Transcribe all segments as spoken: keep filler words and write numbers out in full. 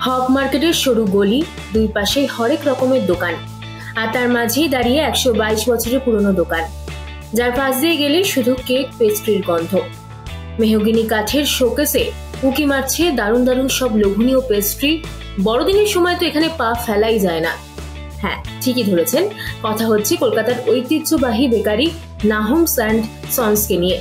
হব মার্কেটের সরু গলি, দুই পাশে হরেক রকমের দোকান, আর তার মাঝেই দাঁড়িয়ে একশো বাইশ বছরের পুরনো দোকান, যার পাশ দিয়ে গেলে শুধু কেক পেস্ট্রির গন্ধ। মেহগিনি কাঠের শোকেসে উঁকি মারছে দারুণ দারুণ সব লোভনীয় পেস্ট্রি। বড়দিনের সময় তো এখানে পা ফেলাই যায় না। হ্যাঁ, ঠিকই ধরেছেন, কথা হচ্ছে কলকাতার ঐতিহ্যবাহী বেকারি নাহুমস অ্যান্ড সন্সকে নিয়ে।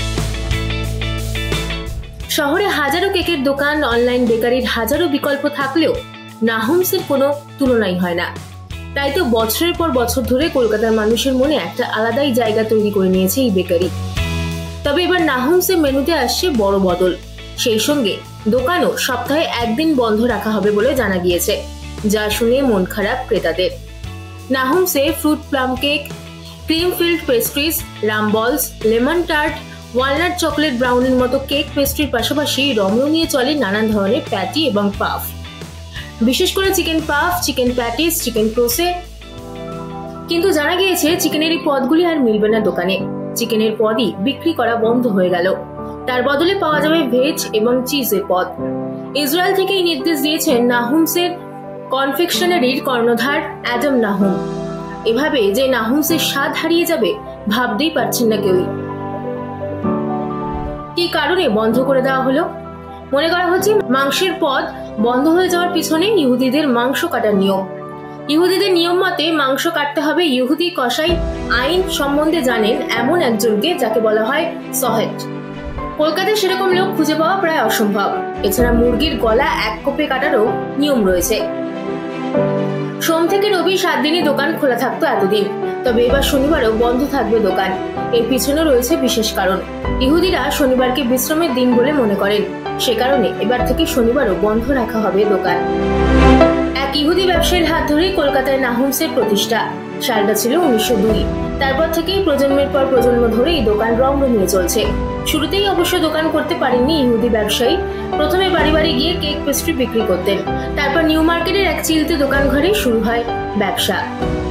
শহরে হাজারো কেকের দোকান, অনলাইন বেকারির হাজারো বিকল্প থাকলেও নাহুমসের কোনো তুলনাই হয় না। তাই তো বছরের পর বছর ধরে কলকাতার মানুষের মনে একটা আলাদাই জায়গা তৈরি করে নিয়েছে এই বেকারি। তবে এবার নাহুমসের মেনুতে আসছে বড় বদল। সেই সঙ্গে দোকানও সপ্তাহে একদিন বন্ধ রাখা হবে বলে জানা গিয়েছে, যা শুনে মন খারাপ ক্রেতাদের। নাহুমসে fruit plum cake, cream filled pastries, rum balls, lemon tart, walnut chocolate ব্রাউনির মতো কেক পেস্ট্রির পাশাপাশি রমরমিয়ে নিয়ে চলে নানান ধরনের প্যাটি এবং পাফ। বিশেষ করে chicken puff, chicken patties, chicken croissant. কিন্তু জানা গিয়েছে চিকেনের এই পদগুলি আর মিলবে না দোকানে। চিকেনের পদই বিক্রি করা বন্ধ হয়ে গেল। তার বদলে পাওয়া যাবে ভেজ এবং চিজের পদ। ইসরায়েল থেকে এই নির্দেশ দিয়েছেন নাহুমসের কনফেকশনারির কর্ণধার অ্যাডাম নাহুম। এভাবে যে নাহুমসের স্বাদ হারিয়ে যাবে ভাবতেই পারছেন না কেউই। কি কারণে বন্ধ করে দেওয়া হলো? মনে করা হচ্ছে মাংসের পদ বন্ধ হয়ে যাওয়ার পিছনে ইহুদিদের মাংস কাটার নিয়ম। ইহুদিদের নিয়ম মতে মাংস কাটতে হবে ইহুদি কসাই আইন সম্বন্ধে জানেন এমন একজনকে, যাকে বলা হয় সহেট। কলকাতায় সেরকম লোক খুঁজে পাওয়া প্রায় অসম্ভব। এছাড়া মুরগির গলা এক কোপে কাটারও নিয়ম রয়েছে। সোম থেকে রবি সাত দিনই দোকান খোলা থাকতো এতদিন, তবে এবার শনিবারও বন্ধ থাকবে দোকান। এর পিছনে রয়েছে বিশেষ কারণ। ইহুদিরা শনিবারকে বিশ্রামের দিন বলে মনে করেন, সে কারণে এবার থেকে শনিবারও বন্ধ রাখা হবে দোকান। এক ইহুদি ব্যবসায়ীর হাত ধরেই কলকাতায় নাহুমসের প্রতিষ্ঠা। সালটা ছিল উনিশশো দুই। তারপর থেকেই প্রজন্মের পর প্রজন্ম ধরে এই দোকান রমরমিয়ে চলছে। শুরুতেই অবশ্য দোকান করতে পারেননি ইহুদি ব্যবসায়ী। প্রথমে বাড়ি বাড়ি গিয়ে কেক পেস্ট্রি বিক্রি করতেন। তারপর নিউ মার্কেটের এক চিলতে দোকান ঘরে শুরু হয় ব্যবসা।